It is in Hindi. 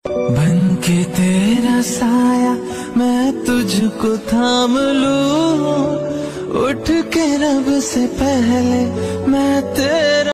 बन के तेरा साया मैं तुझको थाम लूं, उठ के रब से पहले मैं तेरा